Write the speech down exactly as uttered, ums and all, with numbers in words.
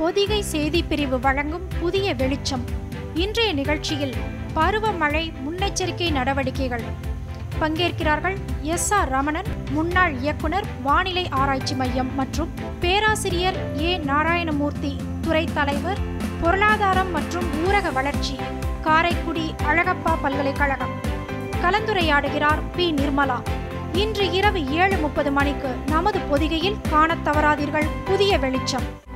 பொதிகை செய்தி பிரிவு வழங்கும் புதிய வெளிச்சம். இன்றைய நிகழ்ச்சியில் பருவமழை முன்னெச்சரிக்கை நடவடிக்கைகள். பங்கேற்கிறார்கள் எஸ் ஆர் ரமணன், முன்னாள் இயக்குனர், வானிலை ஆராய்ச்சி மையம் மற்றும் பேராசிரியர் ஏ நாராயணமூர்த்தி, துறை தலைவர், பொருளாதாரம் மற்றும் ஊரக வளர்ச்சி, காரைக்குடி அழகப்பா பல்கலைக்கழகம். கலந்துரையாடுகிறார் பி நிர்மலா. இன்று இரவு ஏழு முப்பது மணிக்கு நமது பொதிகையில் காணத் தவறாதீர்கள் புதிய வெளிச்சம்.